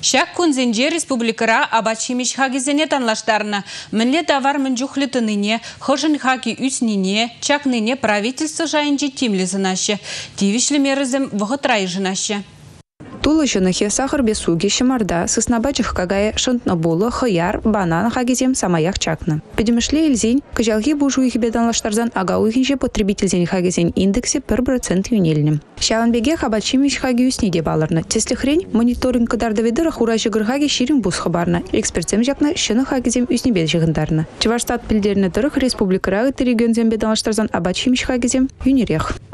Шак кунзенже республикара абачимиш хагизене танлаштарна. Мінле давар мінжухлетыныне, хожын хаги үснине, чакныне правительство жайынче тимлезынаще. Тивишлі мерізім вғытрайжынаще. Тулы жынахе сахар бесуги шымарда, сыснабачых кагая шынтнабулы, хыяр, банан хагизем самаях чакны. Педемішле елзень, кажалги бужу их беданлаштарзан ага уйхинже потребительзень хагизень индексе 1% юнельнем. Шаланбеге хабачимиш хаги үсниде баларны. Теслі хрень мониторинг кадардаведыры хуражы гырхаги ширин бус хабарны. Экспертсем жакны шыны хагизем үснебет жығындарны. Чываштат пілдеріні тұрық республикарағы регионзем беданлаштарзан абачимиш хагизем юнерех.